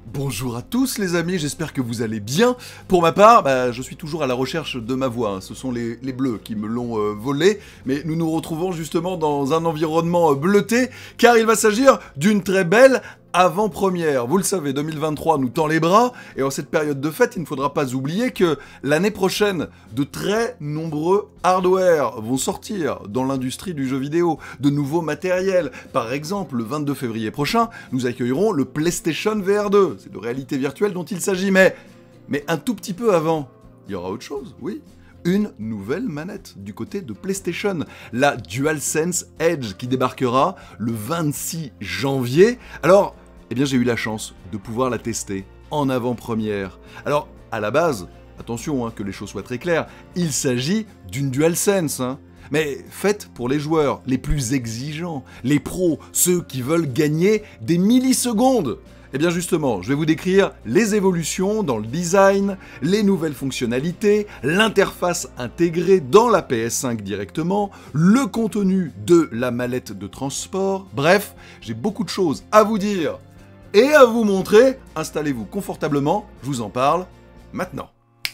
Bonjour à tous les amis, j'espère que vous allez bien. Pour ma part, je suis toujours à la recherche de ma voix, hein. Ce sont les bleus qui me l'ont volée, mais nous nous retrouvons justement dans un environnement bleuté, car il va s'agir d'une très belle avant-première. Vous le savez, 2023 nous tend les bras, et en cette période de fête, il ne faudra pas oublier que l'année prochaine, de très nombreux hardware vont sortir dans l'industrie du jeu vidéo, de nouveaux matériels. Par exemple, le 22 février prochain, nous accueillerons le PlayStation VR 2. C'est de réalité virtuelle dont il s'agit, mais un tout petit peu avant, il y aura autre chose, oui. Une nouvelle manette du côté de PlayStation, la DualSense Edge, qui débarquera le 26 janvier. Alors, j'ai eu la chance de pouvoir la tester en avant-première. Alors, à la base, attention, que les choses soient très claires, il s'agit d'une DualSense, mais faite pour les joueurs les plus exigeants, les pros, ceux qui veulent gagner des millisecondes. Justement, je vais vous décrire les évolutions dans le design, les nouvelles fonctionnalités, l'interface intégrée dans la PS5 directement, le contenu de la mallette de transport. Bref, j'ai beaucoup de choses à vous dire et à vous montrer. Installez-vous confortablement, je vous en parle maintenant.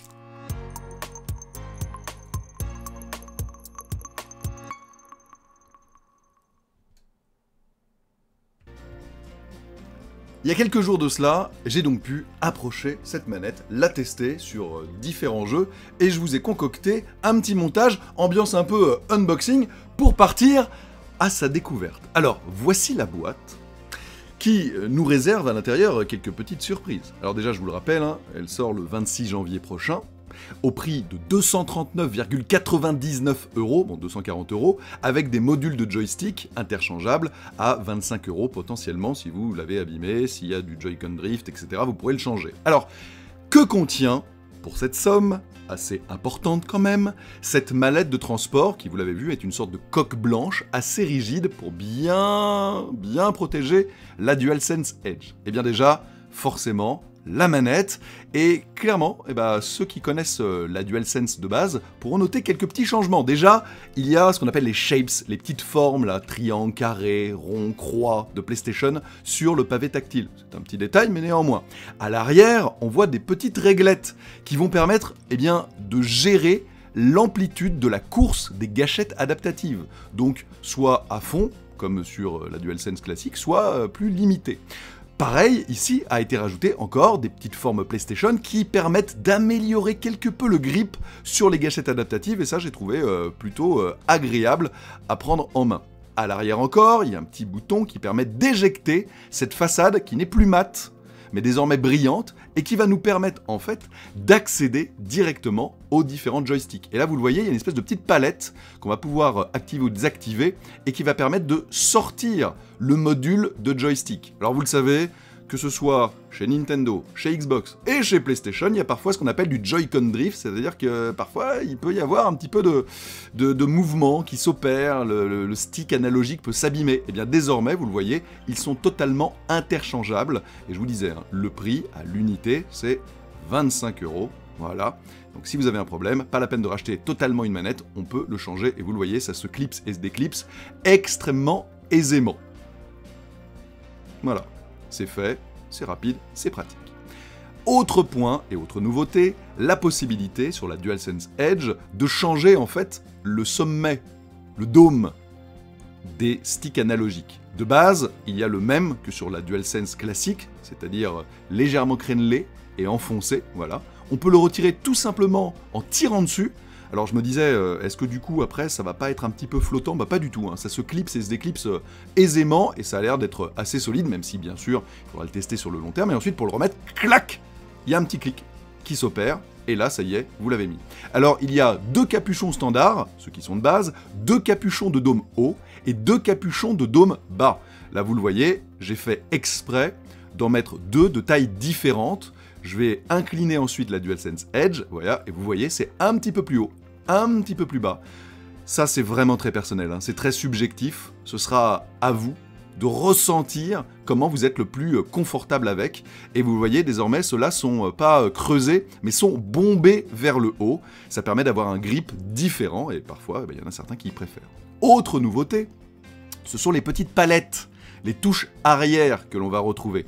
Il y a quelques jours de cela, j'ai donc pu approcher cette manette, la tester sur différents jeux, et je vous ai concocté un petit montage, ambiance un peu unboxing, pour partir à sa découverte. Alors, voici la boîte, qui nous réserve à l'intérieur quelques petites surprises. Alors déjà, je vous le rappelle, elle sort le 26 janvier prochain, au prix de 239,99 €, bon 240 €, avec des modules de joystick interchangeables à 25 € potentiellement si vous l'avez abîmé, s'il y a du Joy-Con drift, etc. Vous pourrez le changer. Alors, que contient, pour cette somme, assez importante quand même, cette mallette de transport qui, vous l'avez vu, est une sorte de coque blanche assez rigide pour bien protéger la DualSense Edge. Déjà, forcément, la manette, et clairement, ceux qui connaissent la DualSense de base pourront noter quelques petits changements. Déjà, il y a ce qu'on appelle les shapes, les petites formes, là, triangle, carré, rond, croix de PlayStation sur le pavé tactile. C'est un petit détail, mais néanmoins. À l'arrière, on voit des petites réglettes qui vont permettre, de gérer l'amplitude de la course des gâchettes adaptatives. Donc, soit à fond, comme sur la DualSense classique, soit plus limité. Pareil, ici a été rajouté encore des petites formes PlayStation qui permettent d'améliorer quelque peu le grip sur les gâchettes adaptatives, et ça j'ai trouvé plutôt agréable à prendre en main. À l'arrière encore, il y a un petit bouton qui permet d'éjecter cette façade qui n'est plus mate, mais désormais brillante, et qui va nous permettre en fait d'accéder directement aux différents joysticks. Et là vous le voyez, il y a une espèce de petite palette qu'on va pouvoir activer ou désactiver, et qui va permettre de sortir le module de joystick. Alors vous le savez, que ce soit chez Nintendo, chez Xbox et chez PlayStation, il y a parfois ce qu'on appelle du Joy-Con drift, c'est-à-dire que parfois il peut y avoir un petit peu de mouvement qui s'opère, le stick analogique peut s'abîmer. Désormais, vous le voyez, ils sont totalement interchangeables, et je vous disais, le prix à l'unité c'est 25 €, voilà. Donc si vous avez un problème, pas la peine de racheter totalement une manette, on peut le changer, et vous le voyez, ça se clipse et se déclipse extrêmement aisément. Voilà. C'est fait, c'est rapide, c'est pratique. Autre point et autre nouveauté, la possibilité sur la DualSense Edge de changer en fait le sommet, le dôme des sticks analogiques. De base, il y a le même que sur la DualSense classique, c'est-à-dire légèrement crénelé et enfoncé, voilà. On peut le retirer tout simplement en tirant dessus. Alors je me disais, est-ce que du coup après ça va pas être un petit peu flottant? Pas du tout, ça se clipse et se déclipse aisément, et ça a l'air d'être assez solide, même si bien sûr il faudra le tester sur le long terme, et ensuite pour le remettre, clac, il y a un petit clic qui s'opère, et là ça y est, vous l'avez mis. Alors il y a 2 capuchons standards, ceux qui sont de base, 2 capuchons de dôme haut, et 2 capuchons de dôme bas. Là vous le voyez, j'ai fait exprès d'en mettre 2 de tailles différentes. Je vais incliner ensuite la DualSense Edge, voilà, et vous voyez, c'est un petit peu plus haut, un petit peu plus bas. Ça, c'est vraiment très personnel, c'est très subjectif. Ce sera à vous de ressentir comment vous êtes le plus confortable avec. Et vous voyez, désormais, ceux-là sont pas creusés, mais sont bombés vers le haut. Ça permet d'avoir un grip différent, et parfois, il y en a certains qui y préfèrent. Autre nouveauté, ce sont les petites palettes, les touches arrière que l'on va retrouver.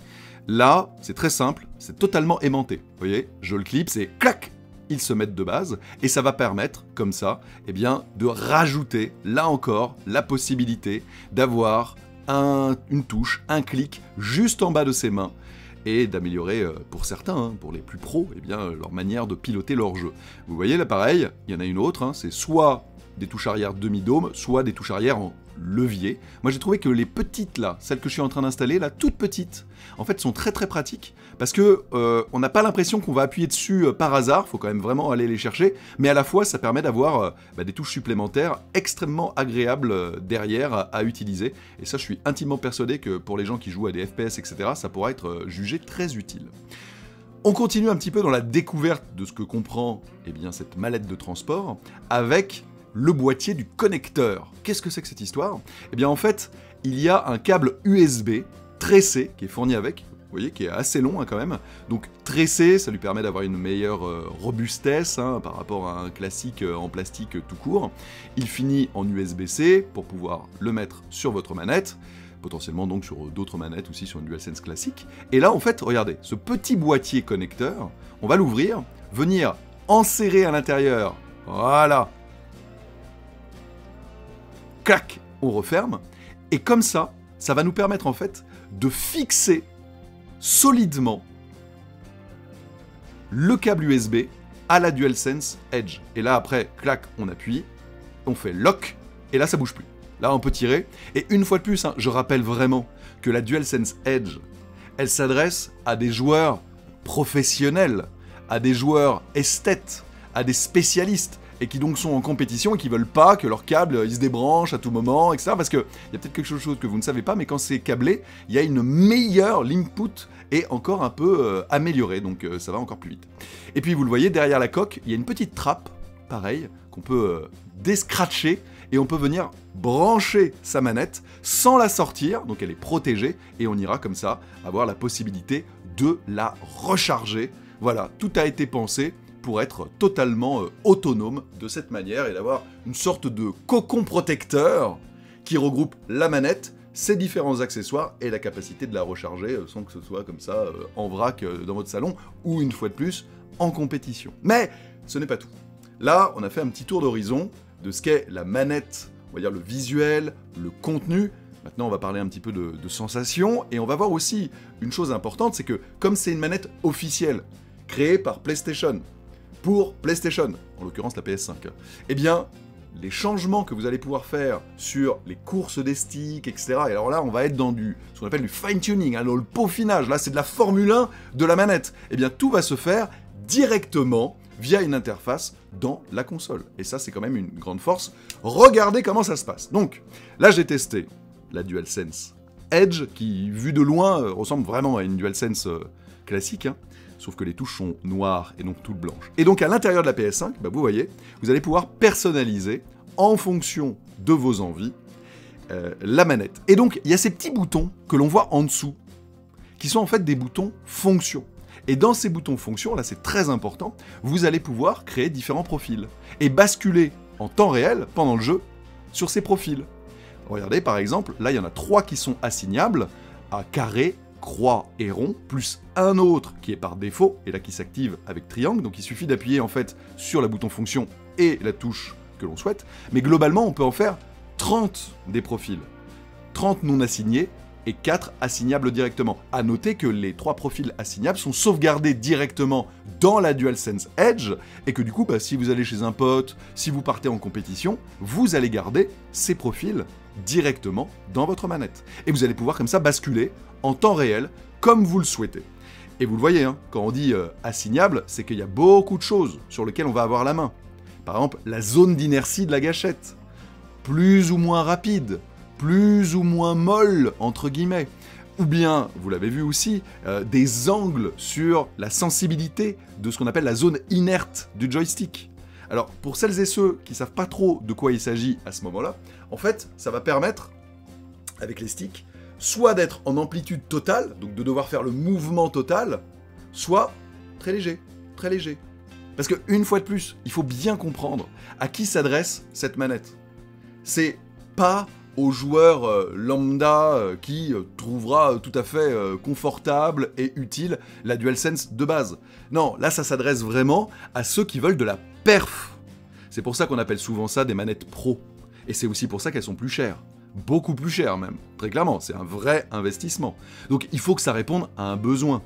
Là, c'est très simple, c'est totalement aimanté. Vous voyez, je le clipse et clac, ils se mettent de base, et ça va permettre, comme ça, eh bien, de rajouter, là encore, la possibilité d'avoir une touche, un clic, juste en bas de ses mains, et d'améliorer, pour certains, hein, pour les plus pros, eh bien, leur manière de piloter leur jeu. Vous voyez l'appareil, il y en a une autre, hein, c'est soit des touches arrière demi-dôme, soit des touches arrière en levier. Moi j'ai trouvé que les petites là, celles que je suis en train d'installer, là, toutes petites, en fait sont très très pratiques, parce que on n'a pas l'impression qu'on va appuyer dessus par hasard, faut quand même vraiment aller les chercher, mais à la fois ça permet d'avoir des touches supplémentaires extrêmement agréables derrière à utiliser, et ça je suis intimement persuadé que pour les gens qui jouent à des FPS, etc., ça pourra être jugé très utile. On continue un petit peu dans la découverte de ce que comprend eh bien, cette mallette de transport, avec le boîtier du connecteur. Qu'est-ce que c'est que cette histoire? Eh bien en fait, il y a un câble USB tressé qui est fourni avec, vous voyez, qui est assez long hein, quand même. Donc tressé, ça lui permet d'avoir une meilleure robustesse hein, par rapport à un classique en plastique tout court. Il finit en USB-C pour pouvoir le mettre sur votre manette, potentiellement donc sur d'autres manettes aussi, sur une DualSense classique. Et là en fait, regardez, ce petit boîtier connecteur, on va l'ouvrir, venir enserrer à l'intérieur, voilà, clac, on referme, et comme ça, ça va nous permettre en fait de fixer solidement le câble USB à la DualSense Edge. Et là après, clac, on appuie, on fait lock, et là ça bouge plus. Là on peut tirer, et une fois de plus, hein, je rappelle vraiment que la DualSense Edge, elle s'adresse à des joueurs professionnels, à des joueurs esthètes, à des spécialistes, et qui donc sont en compétition et qui veulent pas que leur câble il se débranche à tout moment, etc. Parce qu'il y a peut-être quelque chose que vous ne savez pas, mais quand c'est câblé, il y a une meilleure l'input et encore un peu améliorée, donc ça va encore plus vite. Et puis vous le voyez, derrière la coque, il y a une petite trappe, pareil, qu'on peut descratcher, et on peut venir brancher sa manette sans la sortir, donc elle est protégée, et on ira comme ça avoir la possibilité de la recharger. Voilà, tout a été pensé pour être totalement autonome de cette manière et d'avoir une sorte de cocon protecteur qui regroupe la manette, ses différents accessoires et la capacité de la recharger sans que ce soit comme ça en vrac dans votre salon ou une fois de plus en compétition. Mais ce n'est pas tout. Là, on a fait un petit tour d'horizon de ce qu'est la manette, on va dire le visuel, le contenu. Maintenant, on va parler un petit peu de sensations et on va voir aussi une chose importante, c'est que comme c'est une manette officielle créée par PlayStation, pour PlayStation, en l'occurrence la PS5, eh bien, les changements que vous allez pouvoir faire sur les courses des sticks, etc., et alors là, on va être dans ce qu'on appelle du fine-tuning, hein, dans le peaufinage, là, c'est de la Formule 1 de la manette, eh bien, tout va se faire directement via une interface dans la console. Et ça, c'est quand même une grande force. Regardez comment ça se passe. Donc, là, j'ai testé la DualSense Edge, qui, vue de loin, ressemble vraiment à une DualSense classique, hein. Sauf que les touches sont noires et donc toutes blanches. Et donc à l'intérieur de la PS5, vous voyez, vous allez pouvoir personnaliser, en fonction de vos envies, la manette. Et donc il y a ces petits boutons que l'on voit en dessous, qui sont en fait des boutons fonction. Et dans ces boutons fonction, là c'est très important, vous allez pouvoir créer différents profils, et basculer en temps réel, pendant le jeu, sur ces profils. Regardez par exemple, là il y en a 3 qui sont assignables à carré, croix et rond, plus un autre qui est par défaut, et là qui s'active avec triangle, donc il suffit d'appuyer en fait sur le bouton fonction et la touche que l'on souhaite, mais globalement on peut en faire 30 des profils, 30 non assignés et 4 assignables directement. A noter que les 3 profils assignables sont sauvegardés directement dans la DualSense Edge, et que du coup, si vous allez chez un pote, si vous partez en compétition, vous allez garder ces profils directement dans votre manette. Et vous allez pouvoir comme ça basculer en temps réel, comme vous le souhaitez. Et vous le voyez, hein, quand on dit assignable, c'est qu'il y a beaucoup de choses sur lesquelles on va avoir la main. Par exemple, la zone d'inertie de la gâchette, plus ou moins rapide, plus ou moins molle, entre guillemets. Ou bien, vous l'avez vu aussi, des angles sur la sensibilité de ce qu'on appelle la zone inerte du joystick. Alors, pour celles et ceux qui ne savent pas trop de quoi il s'agit à ce moment-là, en fait, ça va permettre, avec les sticks, soit d'être en amplitude totale, donc de devoir faire le mouvement total, soit très léger, très léger. Parce que, une fois de plus, il faut bien comprendre à qui s'adresse cette manette. C'est pas au joueur lambda qui trouvera tout à fait confortable et utile la DualSense de base. Non, là ça s'adresse vraiment à ceux qui veulent de la perf. C'est pour ça qu'on appelle souvent ça des manettes pro. Et c'est aussi pour ça qu'elles sont plus chères. Beaucoup plus chères même. Très clairement, c'est un vrai investissement. Donc il faut que ça réponde à un besoin.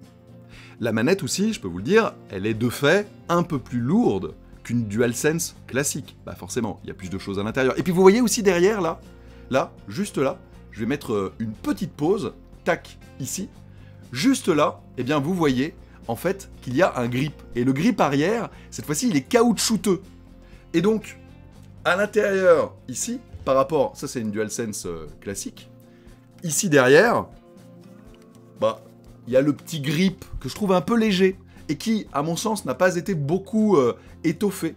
La manette aussi, je peux vous le dire, elle est de fait un peu plus lourde qu'une DualSense classique. Bah forcément, il y a plus de choses à l'intérieur. Et puis vous voyez aussi derrière, là, juste là, je vais mettre une petite pause, tac, ici. Juste là, eh bien vous voyez, en fait, qu'il y a un grip. Et le grip arrière, cette fois-ci, il est caoutchouteux. Et donc, à l'intérieur, ici, par rapport, ça c'est une DualSense classique, ici derrière, bah, il y a le petit grip que je trouve un peu léger, et qui, à mon sens, n'a pas été beaucoup étoffé.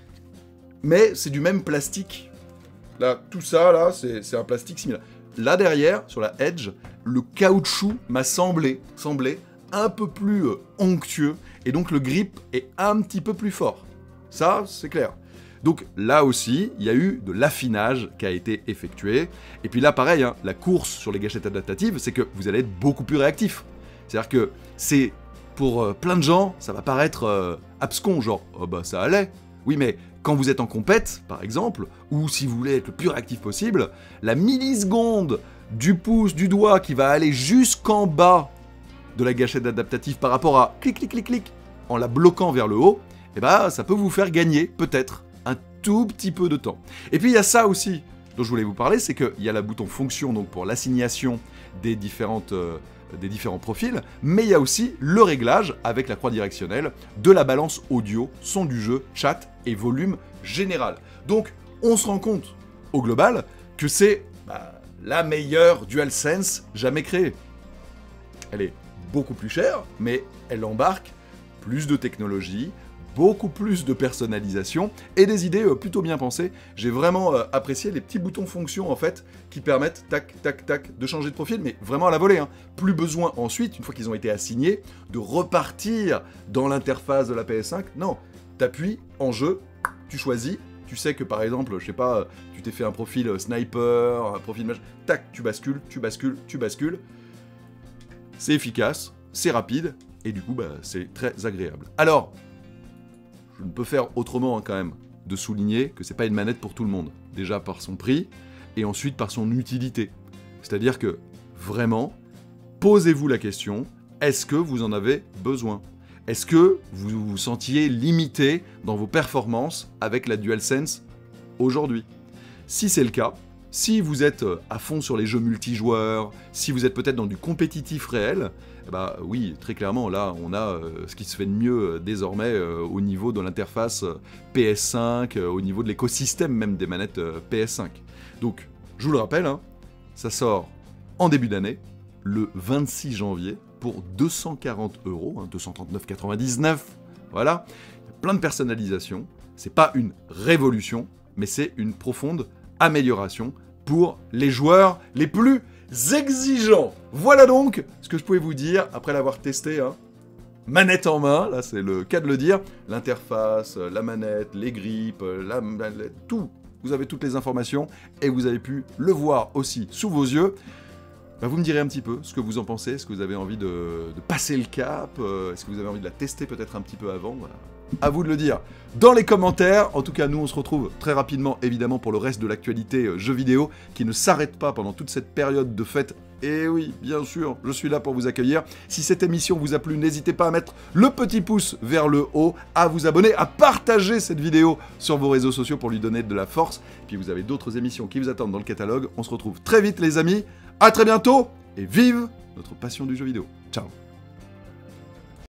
Mais c'est du même plastique. Là, tout ça, là, c'est un plastique similaire. Là, derrière, sur la Edge, le caoutchouc m'a semblé un peu plus onctueux, et donc le grip est un petit peu plus fort. Ça, c'est clair. Donc là aussi, il y a eu de l'affinage qui a été effectué. Et puis là, pareil, hein, la course sur les gâchettes adaptatives, c'est que vous allez être beaucoup plus réactif. C'est-à-dire que c'est, pour plein de gens, ça va paraître abscon, genre « oh bah ça allait ». Oui, mais quand vous êtes en compète, par exemple, ou si vous voulez être le plus réactif possible, la milliseconde du pouce, du doigt qui va aller jusqu'en bas de la gâchette adaptative par rapport à clic, clic, clic, clic, en la bloquant vers le haut, eh ben, ça peut vous faire gagner, peut-être, un tout petit peu de temps. Et puis il y a ça aussi dont je voulais vous parler, c'est qu'il y a le bouton fonction donc pour l'assignation des différents profils, mais il y a aussi le réglage avec la croix directionnelle de la balance audio, son du jeu, chat et volume général. Donc on se rend compte au global que c'est la meilleure DualSense jamais créée. Elle est beaucoup plus chère, mais elle embarque plus de technologie, beaucoup plus de personnalisation et des idées plutôt bien pensées. J'ai vraiment apprécié les petits boutons fonction en fait qui permettent tac tac tac de changer de profil, mais vraiment à la volée. Hein. Plus besoin ensuite, une fois qu'ils ont été assignés, de repartir dans l'interface de la PS5. Non, t'appuies en jeu, tu choisis. Tu sais que par exemple, je sais pas, tu t'es fait un profil sniper, un profil match, tac, tu bascules, tu bascules, tu bascules. C'est efficace, c'est rapide et du coup, c'est très agréable. Alors, je ne peux faire autrement hein, quand même de souligner que c'est pas une manette pour tout le monde. Déjà par son prix et ensuite par son utilité. C'est-à-dire que vraiment, posez-vous la question, est-ce que vous en avez besoin? Est-ce que vous vous sentiez limité dans vos performances avec la DualSense aujourd'hui? Si c'est le cas, si vous êtes à fond sur les jeux multijoueurs, si vous êtes peut-être dans du compétitif réel, bah oui, très clairement, là, on a ce qui se fait de mieux désormais au niveau de l'interface PS5, au niveau de l'écosystème même des manettes PS5. Donc, je vous le rappelle, hein, ça sort en début d'année, le 26 janvier, pour 240 €, hein, 239,99 €, voilà. Il y a plein de personnalisation, c'est pas une révolution, mais c'est une profonde amélioration pour les joueurs les plus exigeants. Voilà donc ce que je pouvais vous dire après l'avoir testé, hein. Manette en main, là c'est le cas de le dire, l'interface, la manette, les grips, tout. Vous avez toutes les informations et vous avez pu le voir aussi sous vos yeux. Vous me direz un petit peu ce que vous en pensez, est-ce que vous avez envie de passer le cap, est-ce que vous avez envie de la tester peut-être un petit peu avant, voilà. À vous de le dire dans les commentaires. En tout cas, nous, on se retrouve très rapidement, évidemment, pour le reste de l'actualité jeux vidéo, qui ne s'arrête pas pendant toute cette période de fête. Et oui, bien sûr, je suis là pour vous accueillir. Si cette émission vous a plu, n'hésitez pas à mettre le petit pouce vers le haut, à vous abonner, à partager cette vidéo sur vos réseaux sociaux pour lui donner de la force. Puis vous avez d'autres émissions qui vous attendent dans le catalogue. On se retrouve très vite, les amis. À très bientôt, et vive notre passion du jeu vidéo. Ciao.